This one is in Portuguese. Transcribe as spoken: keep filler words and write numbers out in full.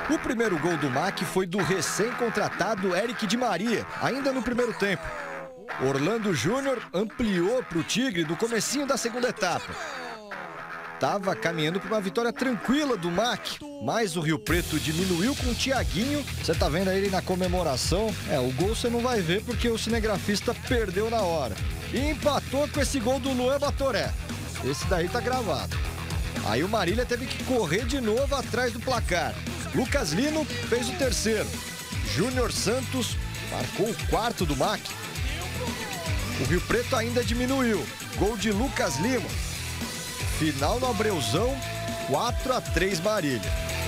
O primeiro gol do M A C foi do recém-contratado Eric Di Maria, ainda no primeiro tempo. Orlando Júnior ampliou para o Tigre do comecinho da segunda etapa. Estava caminhando para uma vitória tranquila do M A C, mas o Rio Preto diminuiu com o Thiaguinho. Você tá vendo aí ele na comemoração? É, o gol você não vai ver porque o cinegrafista perdeu na hora. E empatou com esse gol do Luan Batoré. Esse daí tá gravado. Aí o Marília teve que correr de novo atrás do placar. Lucas Lino fez o terceiro. Júnior Santos marcou o quarto do M A C. O Rio Preto ainda diminuiu. Gol de Lucas Lima. Final no Abreuzão, quatro a três Marília.